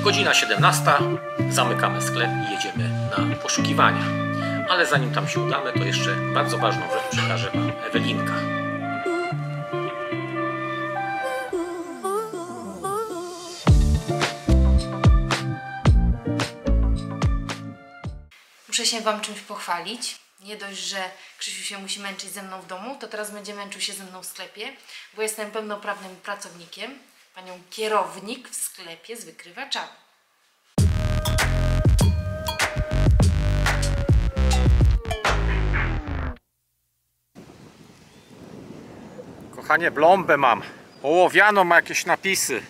Godzina 17, zamykamy sklep i jedziemy na poszukiwania. Ale zanim tam się udamy, to jeszcze bardzo ważną rzecz przekaże Wam Ewelinka. Muszę się Wam czymś pochwalić. Nie dość, że Krzysiu się musi męczyć ze mną w domu, to teraz będzie męczył się ze mną w sklepie, bo jestem pełnoprawnym pracownikiem, panią kierownik w sklepie z wykrywaczami. Kochanie, blombę mam. Ołowianą, ma jakieś napisy.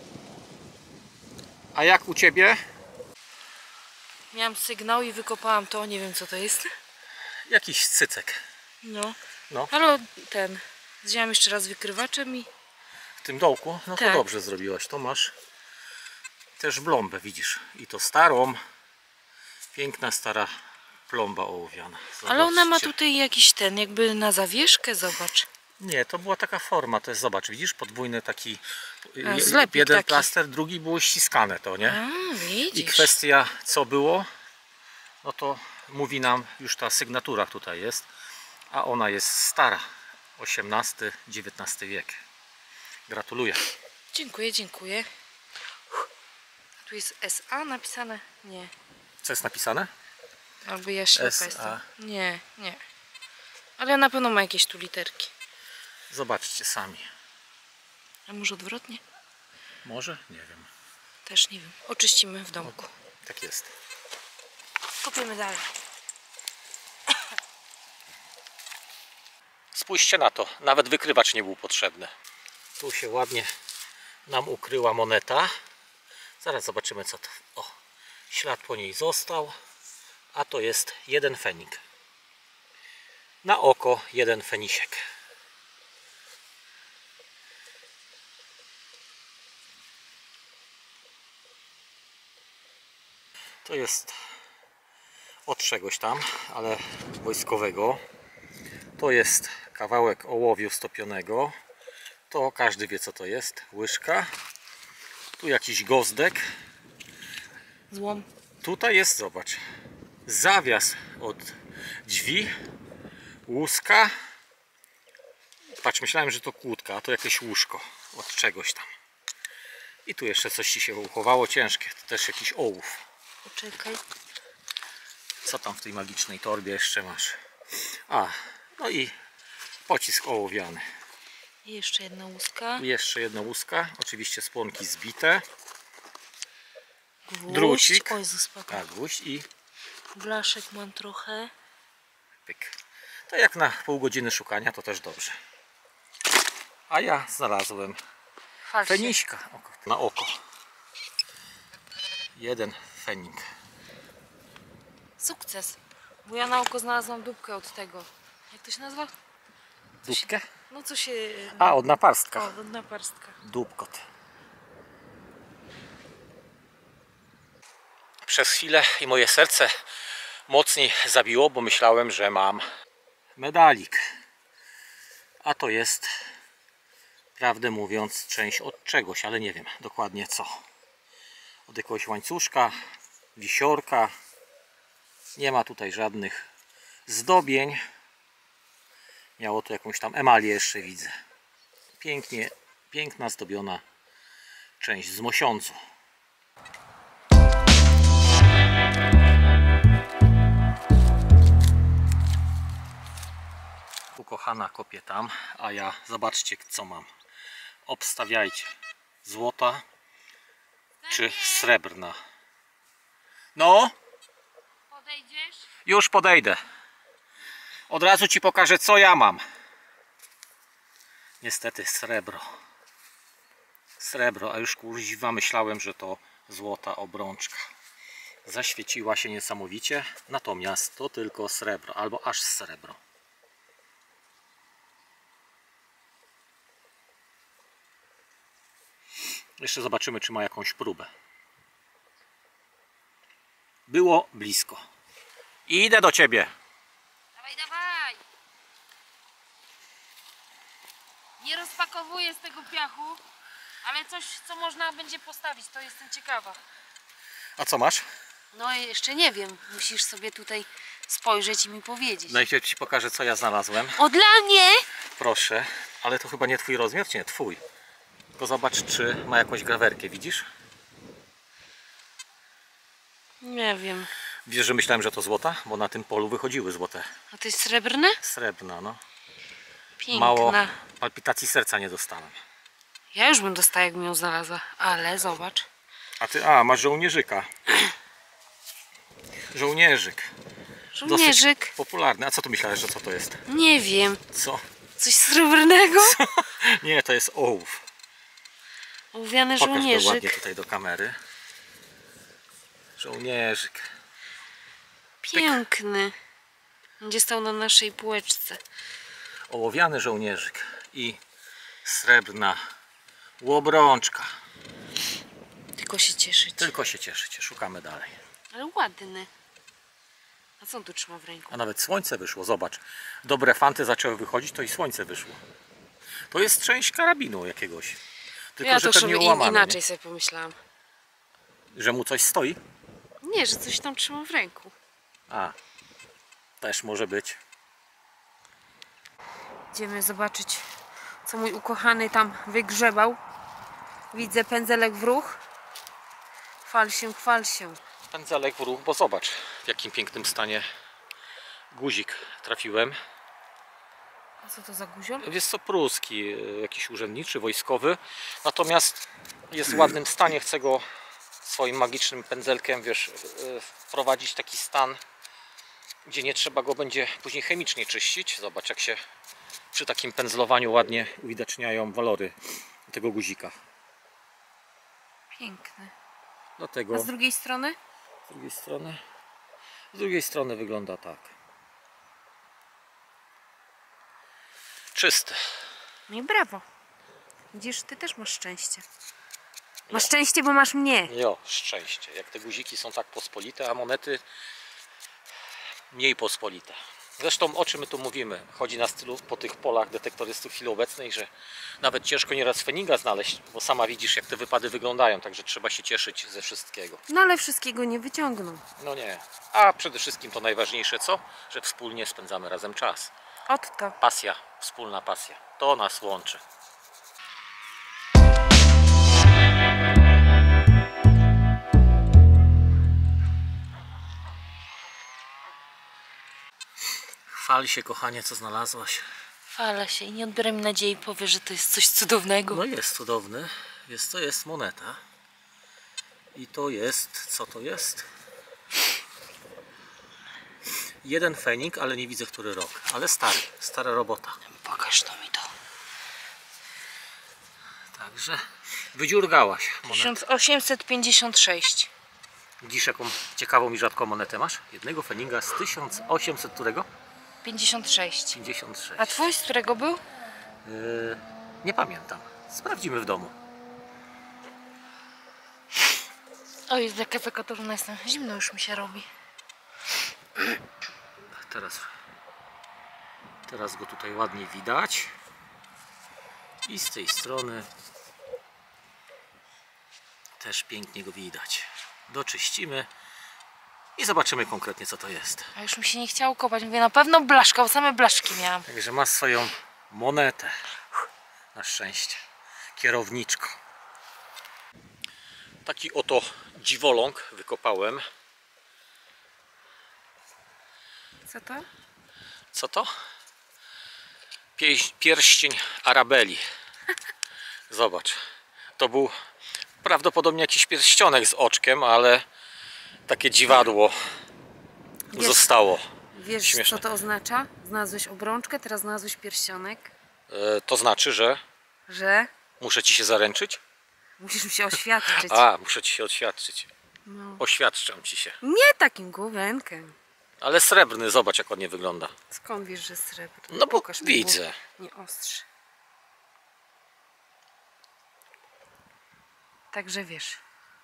A jak u Ciebie? Miałam sygnał i wykopałam to, nie wiem co to jest. Jakiś cycek. No. Ale wziąłem jeszcze raz wykrywaczem i... W tym dołku? No to tak. Dobrze zrobiłaś. To masz też blombę, widzisz. I to starą. Piękna, stara plomba ołowiana. Zobaczcie. Ale ona ma tutaj jakiś jakby na zawieszkę, zobacz. Nie, to była taka forma, to jest, zobacz, widzisz, podwójny taki, zlepik jeden taki. Plaster, drugi było ściskane to, nie? A, widzisz. I kwestia co było, no to mówi nam już ta sygnatura tutaj jest, a ona jest stara, XVIII-XIX wiek. Gratuluję. Dziękuję, dziękuję. Tu jest SA napisane? Nie. Co jest napisane? Albo ja ślepa SA. jestem. Nie. Ale na pewno ma jakieś tu literki. Zobaczcie sami. A może odwrotnie? Może? Nie wiem. Też nie wiem. Oczyścimy w domku. Tak jest. Kopiemy dalej. Spójrzcie na to, nawet wykrywacz nie był potrzebny. Tu się ładnie nam ukryła moneta. Zaraz zobaczymy co to. O, ślad po niej został. A to jest jeden fenik. Na oko jeden fenisiek. To jest od czegoś tam, ale wojskowego. To jest kawałek ołowiu stopionego. To każdy wie co to jest. Łyżka. Tu jakiś gozdek. Złom. Tutaj jest, zobacz, zawias od drzwi. Łuska. Patrz, myślałem, że to kłódka, a to jakieś łóżko od czegoś tam. I tu jeszcze coś Ci się uchowało ciężkie. To też jakiś ołów. Poczekaj. Co tam w tej magicznej torbie jeszcze masz? A, no i pocisk ołowiany. I jeszcze jedna łuska. I jeszcze jedna łuska. Oczywiście spłonki zbite. Gwóźdź. Drucik. Oj, spadł. Tak, gwóźdź i Blaszek mam trochę. pyk. To jak na pół godziny szukania to też dobrze. A ja znalazłem feniśka na oko. Jeden fenik. Sukces. Bo ja na oko znalazłam dupkę od tego. Jak to się nazywa? Dupkę? No co się... A, od naparstka. O, od naparstka. Dupkot. Przez chwilę i moje serce mocniej zabiło, bo myślałem, że mam medalik. A to jest, prawdę mówiąc, część od czegoś, ale nie wiem dokładnie co. Od jakiegoś łańcuszka, wisiorka. Nie ma tutaj żadnych zdobień. Miało tu jakąś tam emalię jeszcze widzę. Pięknie, piękna zdobiona część z mosiądzu. Ukochana kopie tam, a ja zobaczcie co mam. Obstawiajcie, złota czy srebrna. No? Podejdziesz? Już podejdę. Od razu Ci pokażę co ja mam. Niestety srebro. Srebro, a już kurwa myślałem, że to złota obrączka. Zaświeciła się niesamowicie, natomiast to tylko srebro, albo aż srebro. Jeszcze zobaczymy, czy ma jakąś próbę. Było blisko. Idę do Ciebie. Dawaj, dawaj! Nie rozpakowuję z tego piachu, ale coś, co można będzie postawić, to jestem ciekawa. A co masz? No jeszcze nie wiem. Musisz sobie tutaj spojrzeć i mi powiedzieć. Najpierw ci pokażę, co ja znalazłem. O, dla mnie! Proszę, ale to chyba nie twój rozmiar, czy nie? Twój. Tylko zobacz, czy ma jakąś grawerkę, widzisz? Nie wiem. Wiesz, że myślałem, że to złota? Bo na tym polu wychodziły złote. A to jest srebrne? Srebrna, no. Piękna. Mało palpitacji serca nie dostałem. Ja już bym dostała, jakbym ją znalazła. Ale zobacz. A ty, masz żołnierzyka. Żołnierzyk. Żołnierzyk. Dosyć popularny. A co tu myślałeś, że co to jest? Nie wiem. Co? Coś srebrnego? Nie, to jest ołów. Ołowiany Pokaż go ładnie żołnierzyk. tutaj do kamery. Żołnierzyk. Piękny. Będzie stał na naszej półeczce. Ołowiany żołnierzyk i srebrna łobrączka. Tylko się cieszyć. Tylko się cieszycie, szukamy dalej. Ale ładny. A co on tu trzyma w ręku? A nawet słońce wyszło, zobacz. Dobre fanty zaczęły wychodzić, to i słońce wyszło. To jest część karabinu jakiegoś. Tylko, Ja że to pewnie sobie ułamane, inaczej sobie pomyślałam. nie? Że mu coś stoi? Nie, że coś tam trzyma w ręku. A, też może być. Idziemy zobaczyć, co mój ukochany tam wygrzebał. Widzę pędzelek w ruch. Chwal się, chwal się. Pędzelek w ruch, bo zobacz, w jakim pięknym stanie guzik trafiłem. A co to za guziol? Jest to pruski, jakiś urzędniczy, wojskowy. Natomiast jest w ładnym stanie. Chcę go swoim magicznym pędzelkiem, wiesz, wprowadzić w taki stan, gdzie nie trzeba go będzie później chemicznie czyścić. Zobacz, jak się przy takim pędzlowaniu ładnie uwidaczniają walory tego guzika. Piękny. Dlatego A z drugiej strony? z drugiej strony wygląda tak. Czysty. No i brawo. Widzisz, ty też masz szczęście. Masz szczęście, bo masz mnie. Jo, szczęście. Jak te guziki są tak pospolite, a monety mniej pospolite. Zresztą o czym my tu mówimy? Chodzi nas tylu po tych polach detektorystów w chwili obecnej, że nawet ciężko nieraz feninga znaleźć, bo sama widzisz, jak te wypady wyglądają, także trzeba się cieszyć ze wszystkiego. No ale wszystkiego nie wyciągną. No nie. A przede wszystkim to najważniejsze co? Że wspólnie spędzamy razem czas. Otto. Pasja, wspólna pasja. To nas łączy. Chwal się, kochanie, co znalazłaś. Chwala się i nie odbieraj mi nadziei, powie, że to jest coś cudownego. No jest cudowny. To jest moneta. I to jest, co to jest? Jeden fenik, ale nie widzę, który rok. Ale stary, stara robota. Pokaż to mi to. Także wydziurgałaś monetę. 1856. Widzisz, jaką ciekawą i rzadką monetę masz? Jednego feninga z 1800 którego? 56. 56. A twój z którego był? Nie pamiętam. Sprawdzimy w domu. Oj, jaka zakotorna jestem. Zimno już mi się robi. Teraz go tutaj ładnie widać. I z tej strony też pięknie go widać. Doczyścimy i zobaczymy konkretnie, co to jest. A już mi się nie chciało kopać. Mówię, na pewno blaszka, bo same blaszki miałam. Także masz swoją monetę. Na szczęście. Kierowniczko. Taki oto dziwoląg wykopałem. Co to? Co to? Pierścień Arabeli. Zobacz. To był prawdopodobnie jakiś pierścionek z oczkiem, ale takie dziwadło zostało. Wiesz, Śmieszne. co to oznacza? Znalazłeś obrączkę, teraz znalazłeś pierścionek. To znaczy, że Że muszę ci się zaręczyć? musisz mi się oświadczyć. A, muszę ci się oświadczyć. No. Oświadczam ci się. Nie takim główenkiem. Ale srebrny, zobacz, jak ładnie wygląda. Skąd wiesz, że srebrny? No bo Pokaż mi, widzę. bo nie ostrzy. Także wiesz.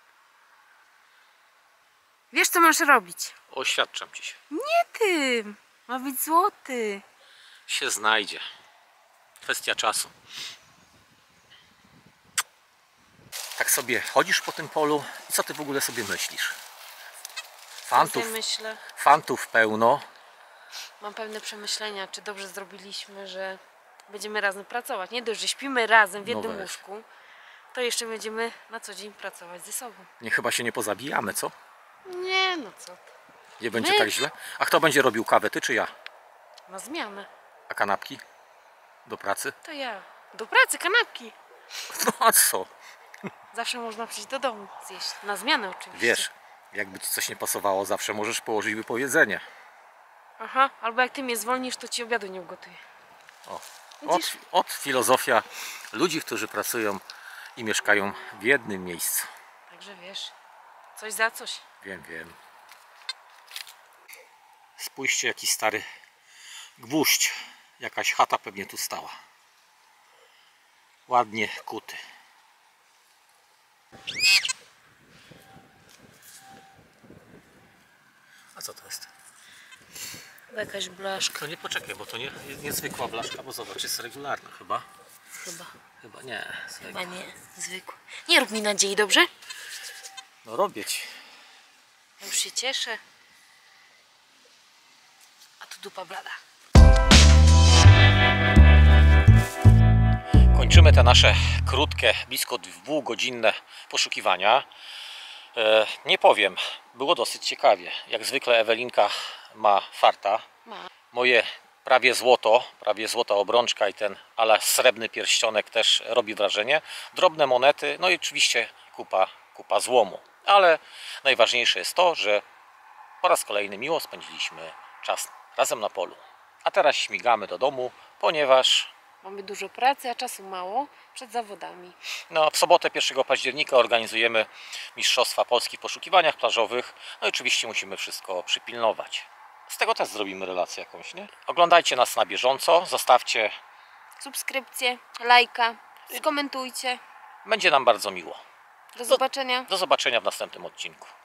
Wiesz, co masz robić. Oświadczam ci się. Nie ty. Ma być złoty. Się znajdzie. Kwestia czasu. Tak tak sobie chodzisz po tym polu i co ty w ogóle sobie myślisz? Ja myślę, Fantów pełno. mam pewne przemyślenia, czy dobrze zrobiliśmy, że będziemy razem pracować. Nie dość, że śpimy razem w jednym weź. łóżku, to jeszcze będziemy na co dzień pracować ze sobą. Nie, chyba się nie pozabijamy, co? Nie, no co ty. Nie będzie My? tak źle? A kto będzie robił kawę, ty czy ja? Na zmianę. A kanapki? Do pracy? To ja. Do pracy, kanapki. No a co? Zawsze można przyjść do domu zjeść. Na zmianę oczywiście. Wiesz, jakby ci coś nie pasowało, zawsze możesz położyć wypowiedzenie. Aha, albo jak ty mnie zwolnisz, to ci obiadu nie ugotuję. O. Widzisz? Od filozofia ludzi, którzy pracują i mieszkają w jednym miejscu. Także wiesz, coś za coś. Wiem. Spójrzcie, jaki stary gwóźdź. Jakaś chata pewnie tu stała. Ładnie kuty. A co to jest? Jakaś blaszka To nie poczekaj, bo to nie jest niezwykła blaszka, bo zobacz, jest regularna chyba. chyba. Chyba nie. Chyba nie, zwykła. Nie rób mi nadziei, dobrze? No robię ci. Ja już się cieszę. A tu dupa blada. Kończymy te nasze krótkie, blisko 2-godzinne poszukiwania. Nie powiem, było dosyć ciekawie. Jak zwykle Ewelinka ma farta. Moje prawie złota obrączka i ten ala srebrny pierścionek też robi wrażenie. Drobne monety, no i oczywiście kupa złomu. Ale najważniejsze jest to, że po raz kolejny miło spędziliśmy czas razem na polu. A teraz śmigamy do domu, ponieważ Mamy dużo pracy, a czasu mało przed zawodami. w sobotę 1 października organizujemy Mistrzostwa Polski w poszukiwaniach plażowych. No i oczywiście musimy wszystko przypilnować. Z tego też zrobimy relację jakąś, nie? Oglądajcie nas na bieżąco, zostawcie, Subskrypcję, lajka, skomentujcie. będzie nam bardzo miło. Do zobaczenia. Do zobaczenia w następnym odcinku.